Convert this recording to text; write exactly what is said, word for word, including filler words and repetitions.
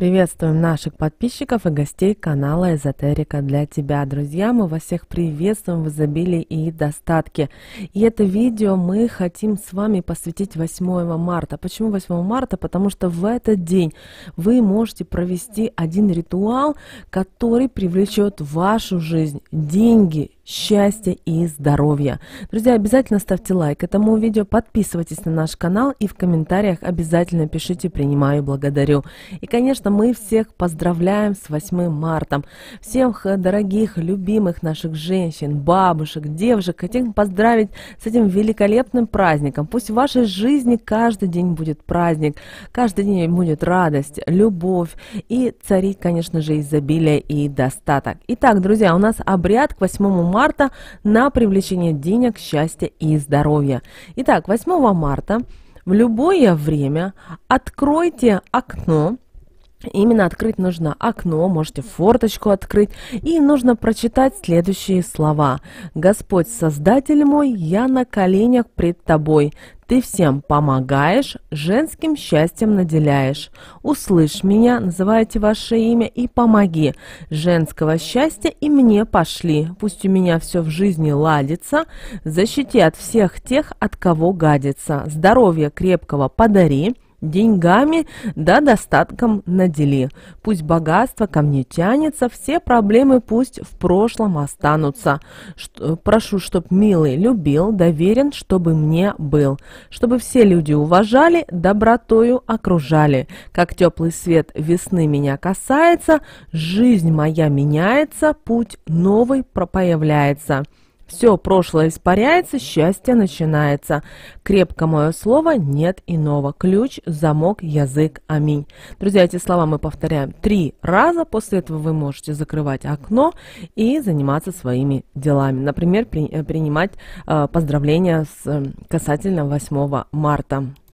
Приветствуем наших подписчиков и гостей канала Эзотерика для тебя. Друзья, мы вас всех приветствуем в изобилии и достатке. И это видео мы хотим с вами посвятить восьмому марта. Почему восьмого марта? Потому что в этот день вы можете провести один ритуал, который привлечет в вашу жизнь деньги, счастья и здоровья. Друзья, обязательно ставьте лайк этому видео, подписывайтесь на наш канал и в комментариях обязательно пишите «Принимаю, благодарю». И, конечно, мы всех поздравляем с восьмым марта. Всех дорогих, любимых наших женщин, бабушек, девушек хотим поздравить с этим великолепным праздником. Пусть в вашей жизни каждый день будет праздник, каждый день будет радость, любовь и царить, конечно же, изобилие и достаток. Итак, друзья, у нас обряд к восьмому марта на привлечение денег, счастья и здоровья. Итак, восьмого марта в любое время откройте окно. Именно открыть нужно окно, можете форточку открыть, и нужно прочитать следующие слова. «Господь, Создатель мой, я на коленях пред Тобой. Ты всем помогаешь, женским счастьем наделяешь. Услышь меня, называйте ваше имя и помоги. Женского счастья и мне пошли. Пусть у меня все в жизни ладится. Защити от всех тех, от кого гадится. Здоровья крепкого подари. Деньгами да достатком надели. Пусть богатство ко мне тянется, все проблемы пусть в прошлом останутся. Что, прошу, чтоб милый любил, доверен, чтобы мне был. Чтобы все люди уважали, добротою окружали. Как теплый свет весны меня касается, жизнь моя меняется, путь новый появляется. Все прошлое испаряется, счастье начинается. Крепко мое слово, нет иного. Ключ, замок, язык. Аминь. Друзья, эти слова мы повторяем три раза. После этого вы можете закрывать окно и заниматься своими делами. Например, при, принимать э, поздравления с, э, касательно восьмого марта.